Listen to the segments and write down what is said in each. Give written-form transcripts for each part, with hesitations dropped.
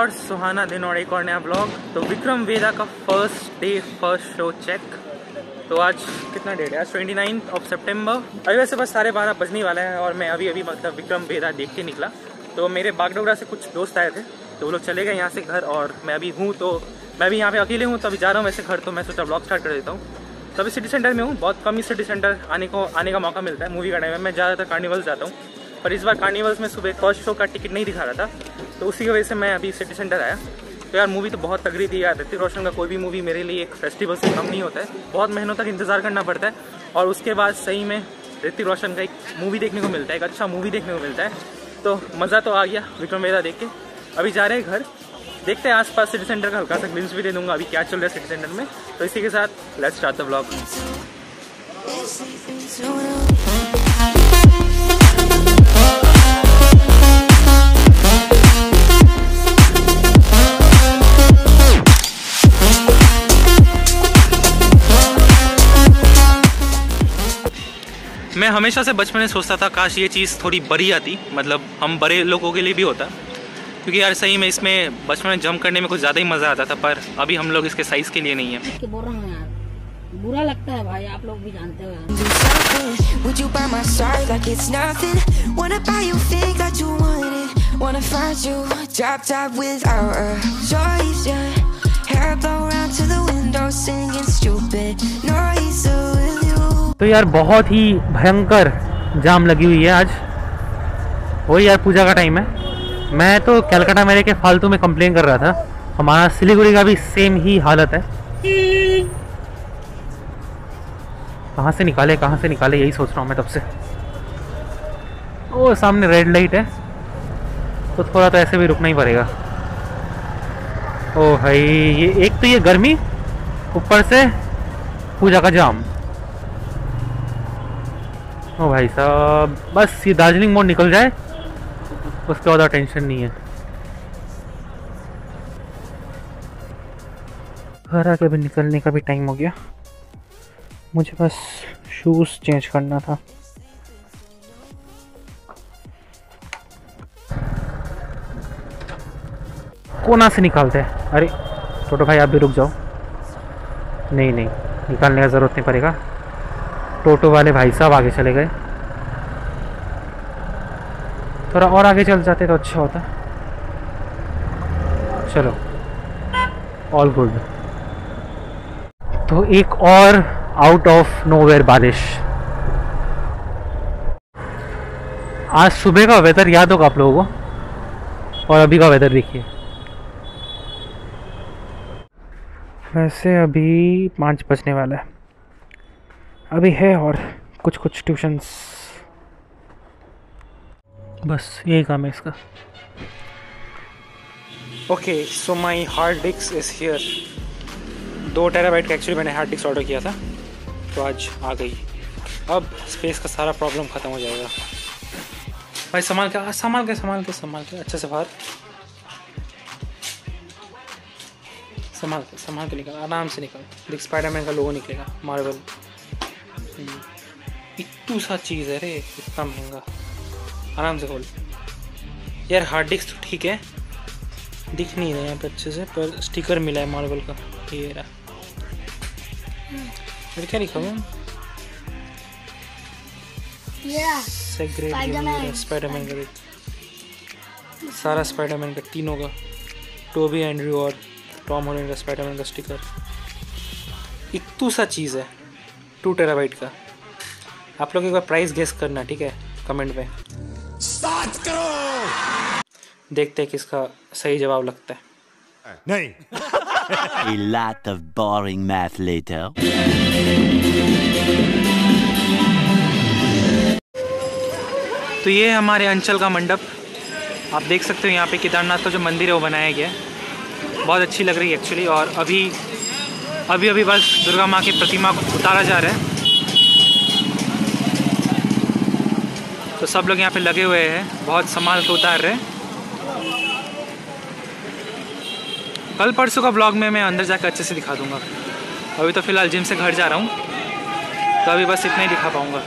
और सुहाना दिन और एक और नया ब्लॉग। तो विक्रम वेदा का first day first show check. तो आज कितना डेट है? आज 29 सितंबर। अभी वैसे बस 12:30 बजने वाला है और मैं अभी मतलब विक्रम वेदा देख के निकला। तो मेरे बागडोगरा से कुछ दोस्त आए थे तो वो लोग चले गए यहाँ से घर और मैं अभी हूँ, तो मैं भी यहाँ पे अकेले हूँ। तो अभी जा रहा हूँ वैसे घर, तो मैं सोचा ब्लॉग स्टार्ट कर देता हूँ। तो अभी सिटी सेंटर में हूँ, बहुत कम ही सिटी सेंटर आने का मौका मिलता है मूवी का टाइम में। मैं ज़्यादातर कार्निवल जाता हूँ, पर इस बार कार्निवल्स में सुबह फर्स्ट शो का टिकट नहीं दिखा रहा था, तो उसी की वजह से मैं अभी सिटी सेंटर आया। तो यार मूवी तो बहुत तगड़ी थी यार। ऋतिक रोशन का कोई भी मूवी मेरे लिए एक फेस्टिवल से कम नहीं होता है। बहुत महीनों तक इंतजार करना पड़ता है और उसके बाद सही में ऋतिक रोशन का एक मूवी देखने को मिलता है, एक अच्छा मूवी देखने को मिलता है। तो मज़ा तो आ गया विक्रम वेदा देख के। अभी जा रहे हैं घर, देखते हैं आसपास सिटी सेंटर का हल्का सा ग्लिम्स भी दे दूंगा अभी क्या चल रहा है सिटी सेंटर में। तो इसी के साथ लेट्स स्टार्ट द व्लॉग। मैं हमेशा से बचपन में सोचता था काश ये चीज़ थोड़ी बड़ी आती, मतलब हम बड़े लोगों के लिए भी होता, क्योंकि यार सही में इसमें बचपन में जंप करने में कुछ ज़्यादा ही मज़ा आता था। पर अभी हम लोग इसके साइज़ के लिए नहीं है। बोल रहा हूँ यार, बुरा लगता है भाई, आप लोग भी जानते हो। तो यार बहुत ही भयंकर जाम लगी हुई है आज। वही यार पूजा का टाइम है। मैं तो कलकत्ता मेरे के फालतू में कंप्लेन कर रहा था, हमारा सिलीगुड़ी का भी सेम ही हालत है। कहाँ से निकाले यही सोच रहा हूँ मैं तब से। ओ सामने रेड लाइट है तो थोड़ा तो ऐसे भी रुकना ही पड़ेगा। ओ भाई ये एक तो ये गर्मी, ऊपर से पूजा का जाम। ओ भाई साहब बस ये दार्जिलिंग मोड़ निकल जाए उसके बाद टेंशन नहीं है। घर आके भी निकलने का भी टाइम हो गया, मुझे बस शूज़ चेंज करना था। कोना से निकालते हैं। अरे छोटो भाई आप भी रुक जाओ। नहीं निकालने का ज़रूरत नहीं पड़ेगा, टोटो वाले भाई साहब आगे चले गए। थोड़ा और आगे चल जाते तो अच्छा होता। चलो ऑल गुड। तो एक और आउट ऑफ नोवेयर बारिश। आज सुबह का वेदर याद होगा आप लोगों को, और अभी का वेदर देखिए। वैसे अभी 5 बजने वाला है, अभी है और कुछ ट्यूशन्स, बस यही काम है इसका। Okay so my hard disk is here. 2 terabyte का एक्चुअली मैंने हार्ड डिस्क ऑर्डर किया था, तो आज आ गई। अब स्पेस का सारा प्रॉब्लम ख़त्म हो जाएगा। भाई संभाल के अच्छे से बाहर संभाल के निकल, आराम से निकल। देख स्पाइडरमैन का लोगो निकलेगा, मार्वल। इतनी सा चीज़ है रे, इतना महंगा। आराम से खोल यार। हार्ड डिस्क तो ठीक है, दिख नहीं रहा है यहाँ पे अच्छे से, पर स्टिकर मिला है मार्वल का। ये रहा, मेरे क्या लिखा हुआ है? स्पाइडरमैन का। सारा स्पाइडरमैन का, तीनों का, टोबी एंड्रयू और टॉम हॉलैंड का स्पाइडरमैन का स्टिकर। इतनी सा चीज़ है, 2 टेराबाइट का। आप लोग एक बार प्राइस गेस करना, ठीक है, कमेंट में। स्टार्ट करो, देखते हैं किसका सही जवाब लगता है। नहीं। A lot of boring math later. तो ये है हमारे अंचल का मंडप। आप देख सकते हो यहाँ पे केदारनाथ का जो मंदिर है वो बनाया गया है, बहुत अच्छी लग रही है एक्चुअली। और अभी बस दुर्गा माँ की प्रतिमा को उतारा जा रहा है, तो सब लोग यहाँ पे लगे हुए हैं, बहुत संभाल के उतार रहे हैं। कल परसों का ब्लॉग में मैं अंदर जाकर अच्छे से दिखा दूंगा। अभी तो फ़िलहाल जिम से घर जा रहा हूँ, तो अभी बस इतना ही दिखा पाऊँगा।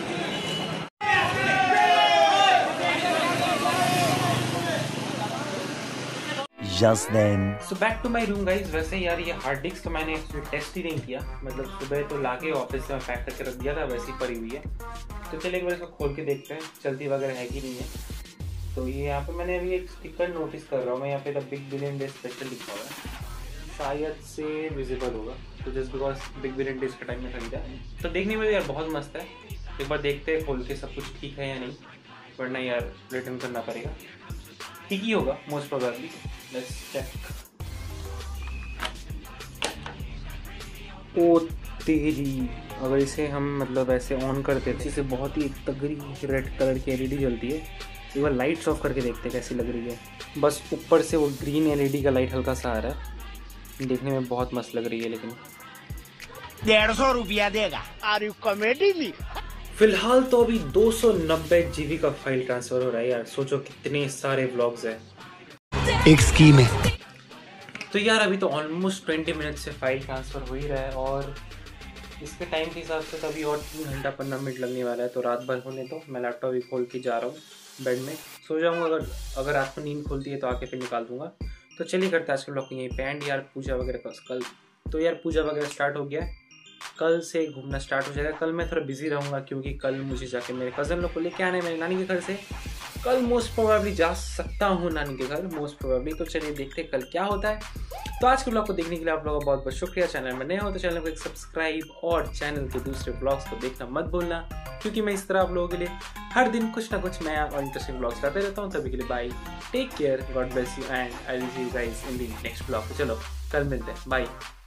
just then. So back to my room guys. वैसे यार ये हार्ड डिस्क तो मैंने टेस्ट ही नहीं किया, मतलब सुबह तो लाके ऑफिस से मैं पैक करके रख दिया था, वैसे ही पड़ी हुई है। तो चलिए एक बार इसको खोल के देखते हैं चलती वगैरह है कि नहीं है। तो ये यहाँ पे मैंने अभी एक स्टिकर नोटिस कर रहा हूँ मैं, यहाँ पे the big billion day special लिखा हुआ है, शायद से विजिबल होगा, तो just because big billion days का टाइम में खरीदा। तो देखने में यार बहुत मस्त है, एक बार देखते हैं खोल के सब कुछ ठीक है या नहीं, वरना यार रिटर्न करना पड़ेगा। ठीक ही होगा मोस्ट प्रोबेबली, लेट्स चेक। ओ तेरी, अगर इसे हम मतलब ऐसे ऑन करते थे, इसे बहुत ही तगड़ी रेड कलर की एलईडी जलती है। एक बार लाइट्स ऑफ करके देखते हैं कैसी लग रही है। बस ऊपर से वो ग्रीन एलईडी का लाइट हल्का सा आ रहा है, देखने में बहुत मस्त लग रही है। लेकिन 150 रुपया देगा। Are you comedy? फिलहाल तो अभी 290 GB का फाइल ट्रांसफर हो रहा है यार, सोचो कितने सारे व्लॉग्स हैं। एक स्कीम है। तो यार अभी तो ऑलमोस्ट 20 मिनट से फाइल ट्रांसफर हो ही रहा है, और इसके टाइम के हिसाब से तो अभी और 3 घंटा 15 मिनट लगने वाला है। तो रात भर होने तो मैं लैपटॉप भी खोल के जा रहा हूँ, बेड में सो जाऊँगा। अगर रात को नींद खुलती है तो आके फिर निकाल दूंगा। तो चलिए करते हैं आज के ब्लॉग यहीं पे एंड। यार पूजा वगैरह का कल तो यार पूजा वगैरह स्टार्ट हो गया है, कल से घूमना स्टार्ट हो जाएगा। कल मैं थोड़ा बिजी रहूँगा क्योंकि कल मुझे जाके मेरे कज़न लोग को लेके आने मेरे नानी के घर से। कल मोस्ट प्रोबेबली जा सकता हूँ नानी के घर, मोस्ट प्रोबेबली। तो चलिए देखते हैं कल क्या होता है। तो आज के ब्लॉग को देखने के लिए आप लोगों का बहुत बहुत शुक्रिया। चैनल में नए हो तो चैनल को एक सब्सक्राइब और चैनल के दूसरे ब्लॉग्स को देखना मत भूलना, क्योंकि मैं इस तरह आप लोगों के लिए हर दिन कुछ ना कुछ नया और इंटरेस्टिंग ब्लॉग्स लाते रहता हूँ। तभी के लिए bye, take care, God bless you and I will see you guys in the next blog. चलो कल मिलते हैं, बाय।